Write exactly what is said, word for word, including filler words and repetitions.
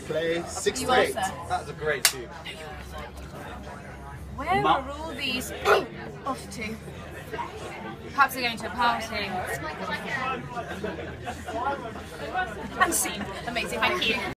play six You to eight. also. That's a great team. Where Ma- are all these off to? Perhaps they're going to a party. And scene. Amazing, thank you.